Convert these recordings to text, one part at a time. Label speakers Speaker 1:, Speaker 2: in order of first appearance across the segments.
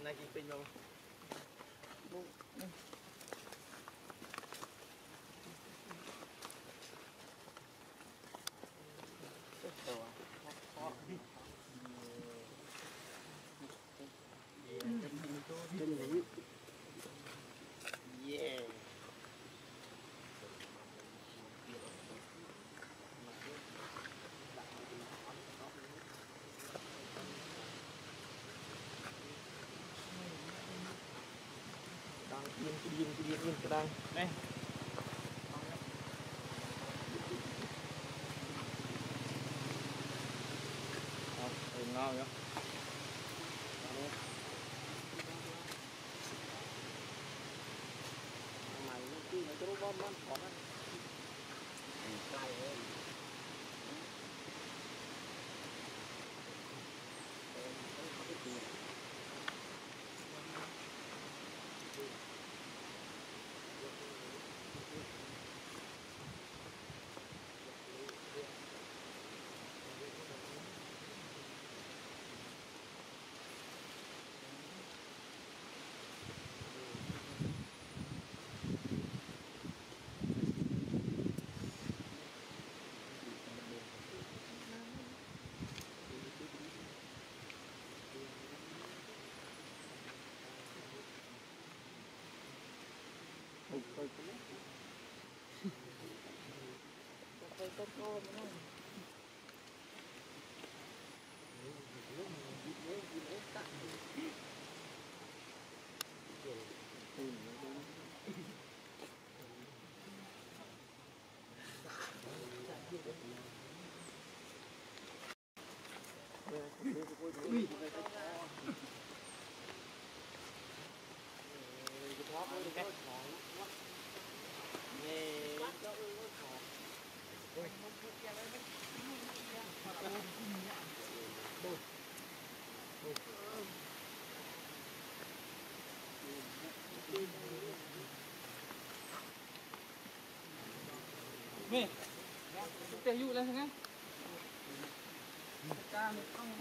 Speaker 1: này chị pin luôn. Yeah. Đang yên cái đang đây. Ngon nữa. Mày nó cứ nó cho bom bom còn á. Cay ơi. Nih, teh yuk lah sana. Kita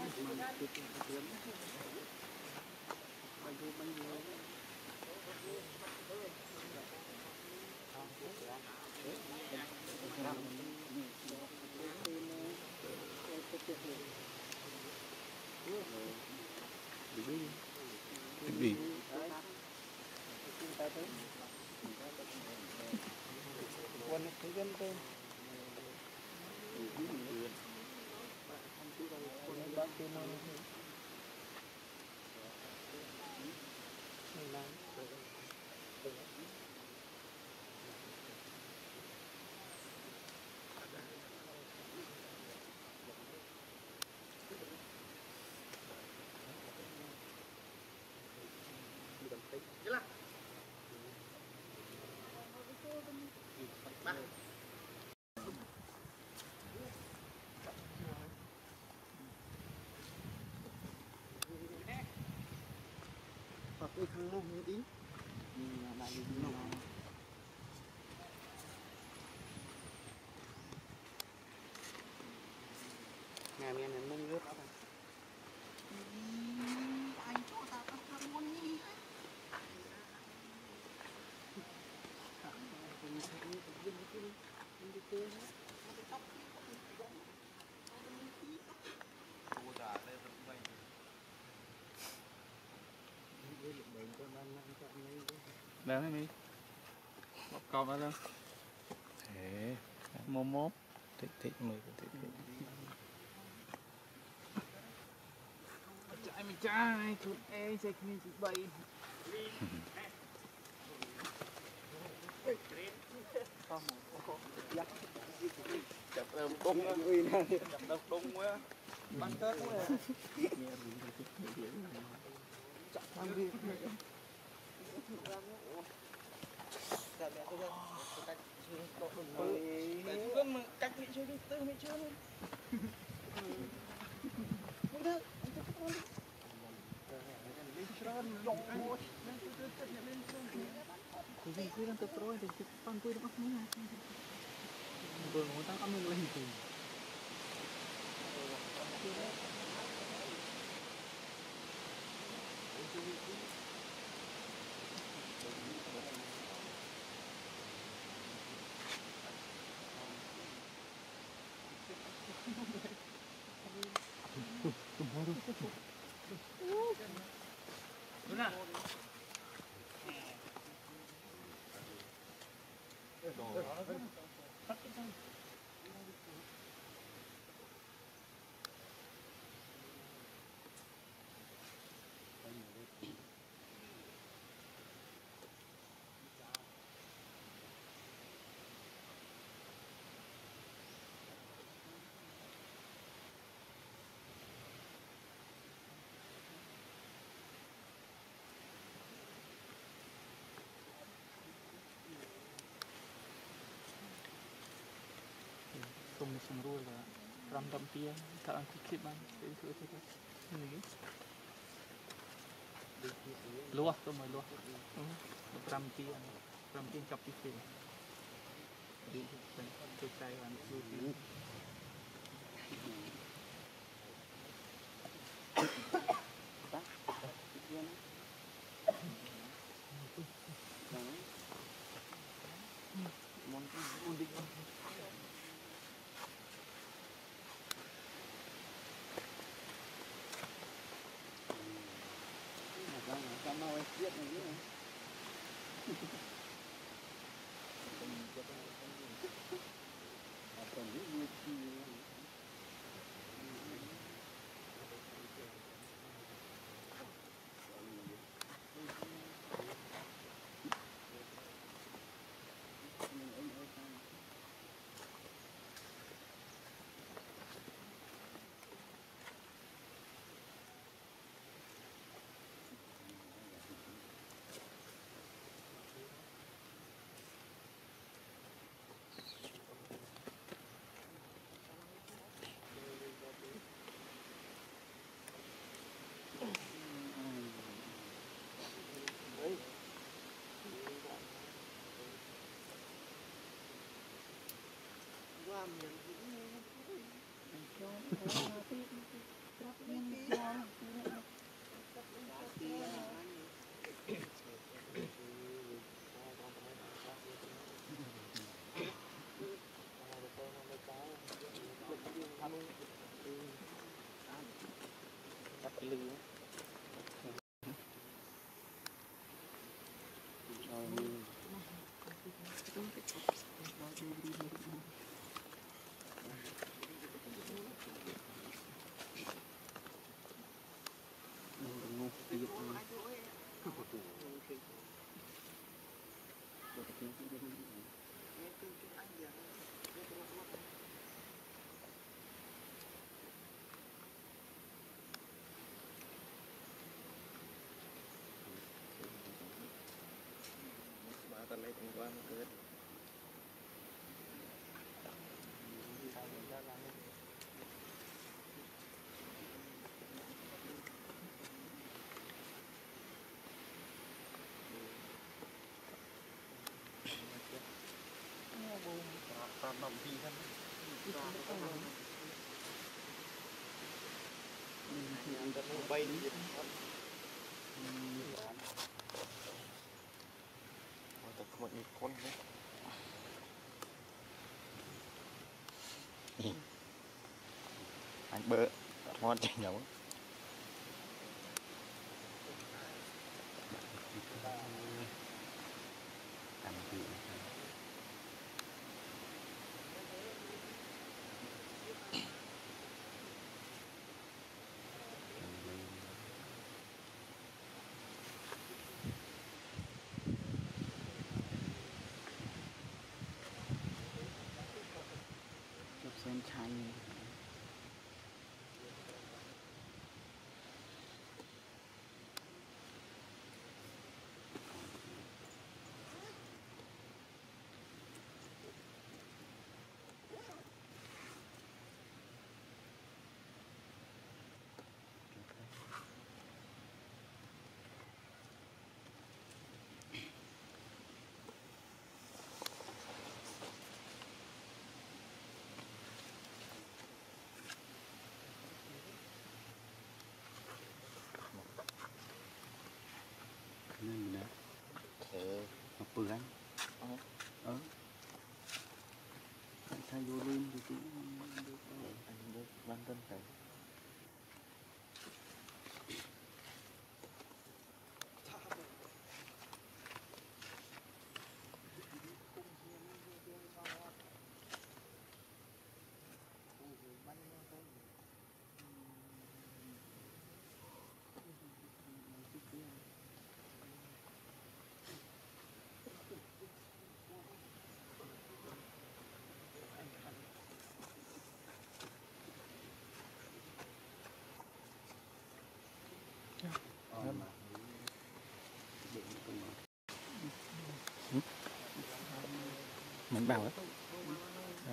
Speaker 2: đi
Speaker 1: quên cái game tên cái khăn nó hơi tí lại nó nghe nghe này mông nước đó
Speaker 3: anh cho ta các thằng muốn đi
Speaker 1: Đeo này đi. Bọc cọc đó luôn.
Speaker 2: thế
Speaker 1: Mốt.
Speaker 2: thích mười thích
Speaker 1: Chạy mình trai, chút e chạy mình chỉ bay. Chập đâm đúng á. Chập đâm đúng quá. Bắn tớt quá. Chặt thằng đi. Dạ mẹ tôi cách độ đừng mà cách vị chưa đi, tư vị chưa luôn. Không được, anh tôi không đi. Lên sơn lộn thôi. Thì gì cứ đang tập rồi thì con tôi nó bắt mấy này. Vừa ngồi ta có mình lên thì. Thank you. Đúng không?
Speaker 4: Không xong rồi là làm đâm tia cả anh kịp bạn để thử thử này lúa tôi mới lúa làm tia chọc tia đi từ tay bạn lúa
Speaker 3: Mau biết này chứ. Còn cái gì
Speaker 1: Tao lấy cũng qua một cái tao nằm gì thân bay đi một con đấy anh bơ ngon chảy nhấu
Speaker 3: xem chanh nên đó học bữa anh anh thay vô luôn thì cũng anh được quan tâm phải
Speaker 2: Bánh bao á. À.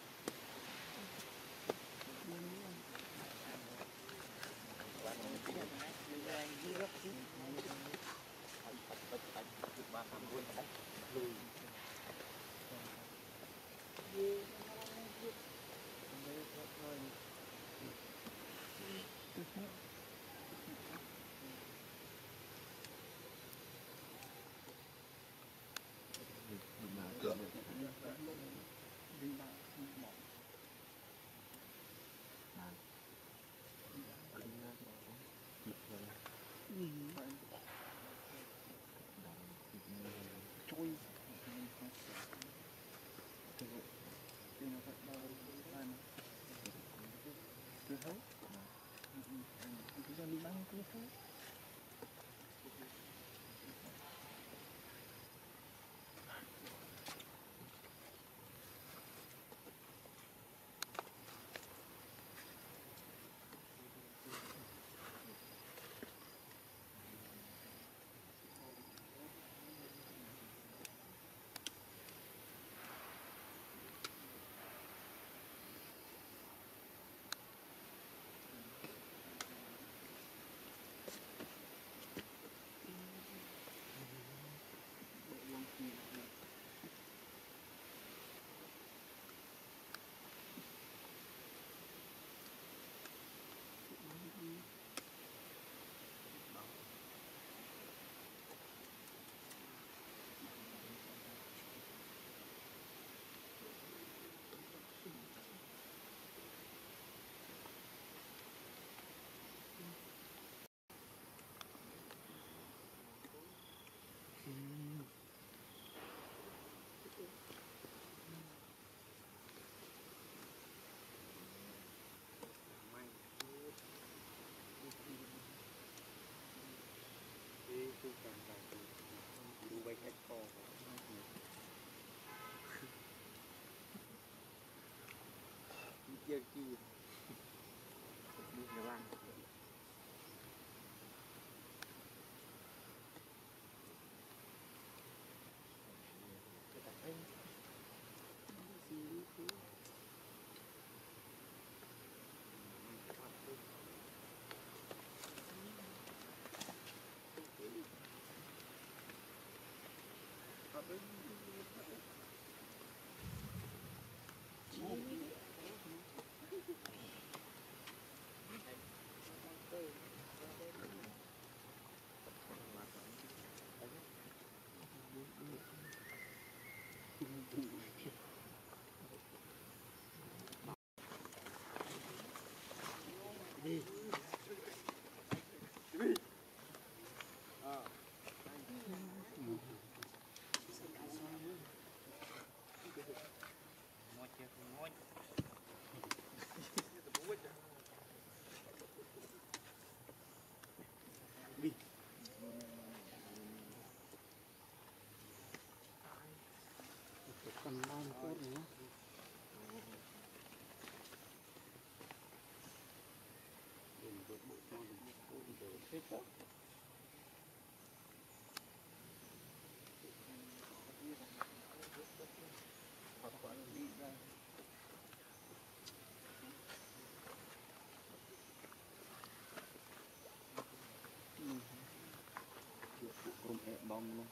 Speaker 3: bông luôn.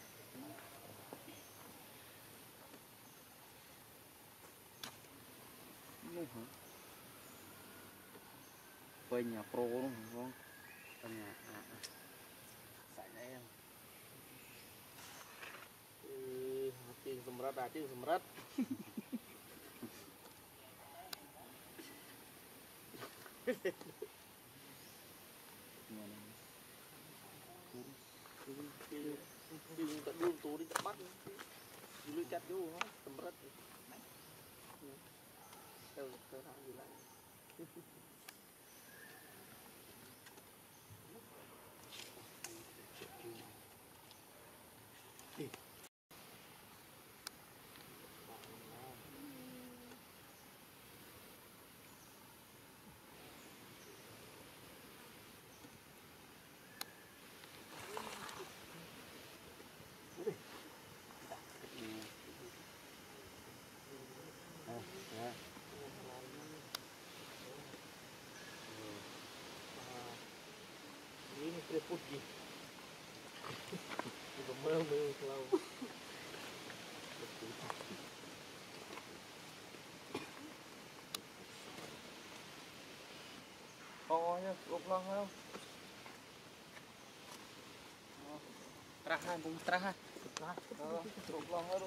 Speaker 3: Luôn hả? Quay nhà pro luôn hả con? Quay nhà sải đây em.
Speaker 1: Tiếng sầm rát à, tiếng sầm rát. Tiếng tận luôn tú đi tận bắt. Lưu chặt vô hả? Sầm rát. Đâu làm gì lại?
Speaker 4: dia pergi. Dia merah selalu.
Speaker 3: Oh ya, pulang lah. Terahan, bung terahan. Pulang lah.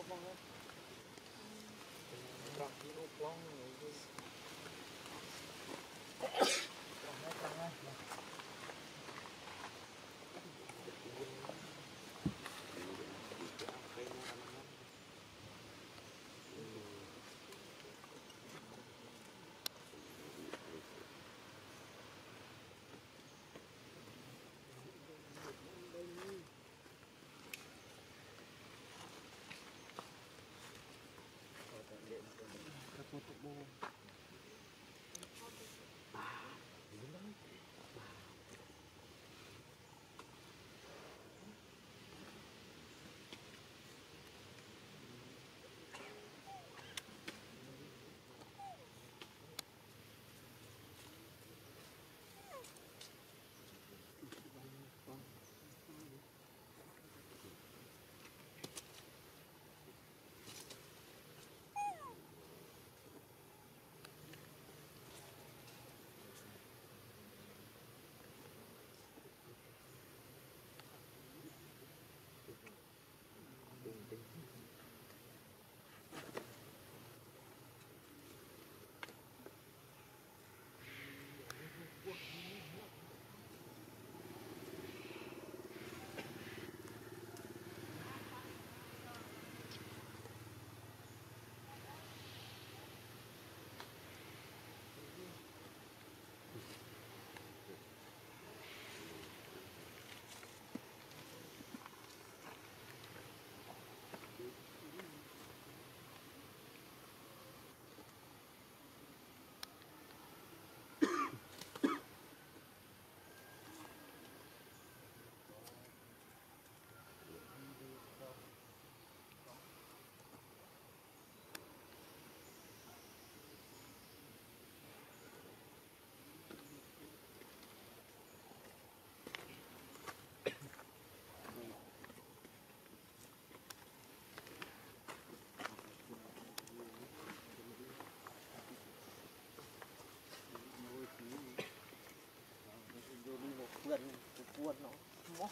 Speaker 1: Buồn nó mó.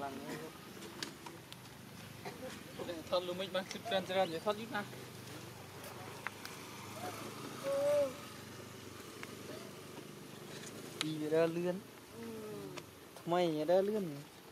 Speaker 3: bàn
Speaker 4: thon luôn mình mà chụp trần trần vậy thon ít mà đi ra lươn mày ra lươn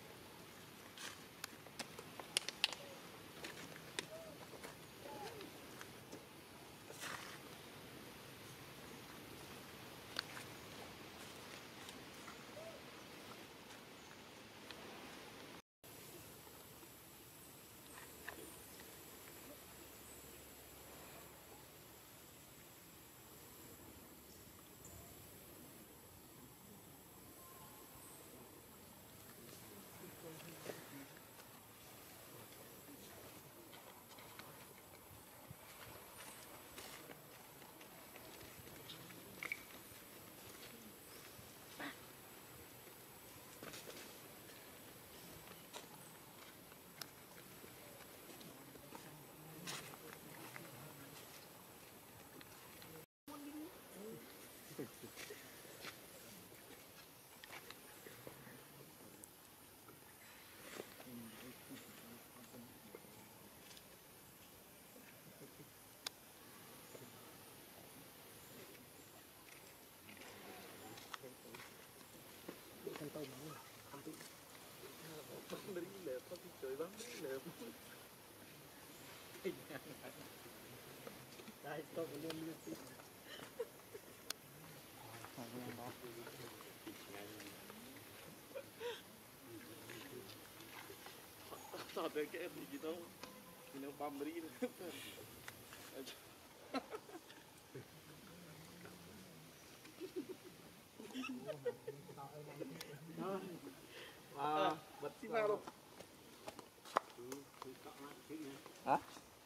Speaker 4: đây tôi cũng lên lươn
Speaker 3: sao tới cái gì đâu thì nó băm đi bật xí vào đâu hả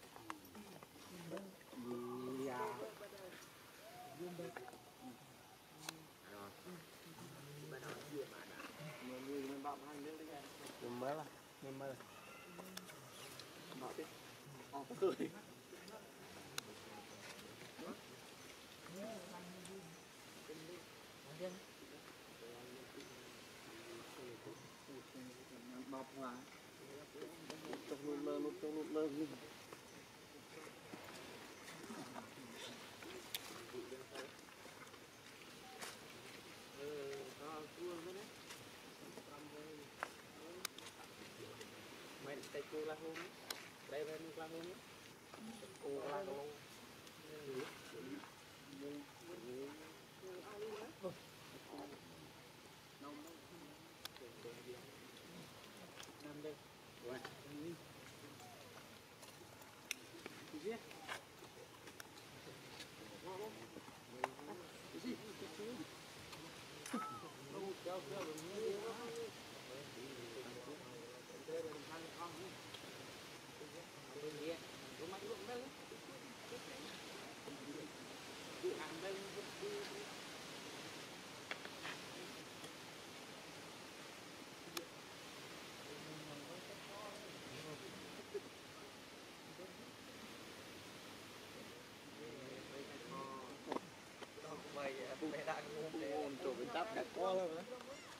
Speaker 1: bọc mà
Speaker 3: trong lơ
Speaker 1: mày tay cô la hôn đây bên la hôn cô la hôn mày đang ôm chỗ bên tắp đặt co luôn á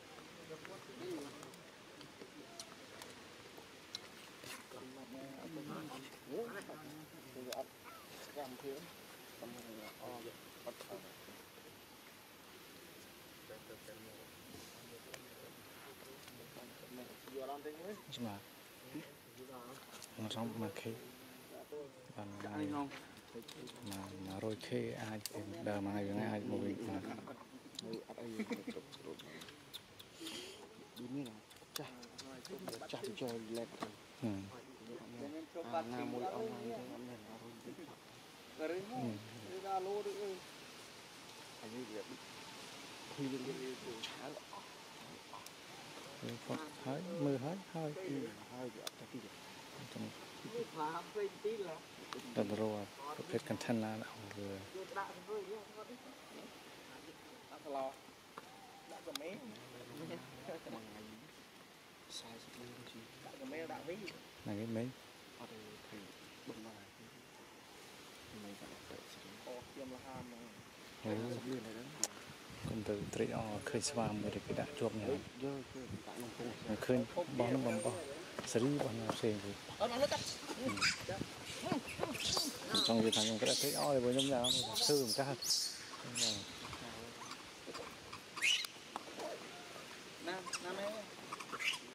Speaker 2: nhưng mà nó xong mà khi
Speaker 4: anh không
Speaker 2: mà rồi khi ai đờ mà ai ai một việc mà
Speaker 3: đi như nào chả cho lẹt nam môi ông này ông này nó rồi ra lô được ơi anh ấy việc khi lên cái chả
Speaker 2: hơi mưa hơi hơi
Speaker 3: hơi cái gì
Speaker 2: đợt rồiประเภทกันทันละเอาเลย
Speaker 1: đã có mấy
Speaker 3: sai sự liên chi
Speaker 1: đã có mấy đạo ví
Speaker 2: là cái mấy
Speaker 3: ở đây thì bấm lại mày phải
Speaker 1: có tiêm là ham mà
Speaker 3: liên này đó
Speaker 2: con từ tri o khơi xóa mới được cái đã chuột nhau
Speaker 3: dơ cái tại nó
Speaker 2: khơi bón nó bón xử lý bón nó xề thì
Speaker 1: nó cắt
Speaker 2: trong việc thằng cái thấy oi với nhóm nào sư một cái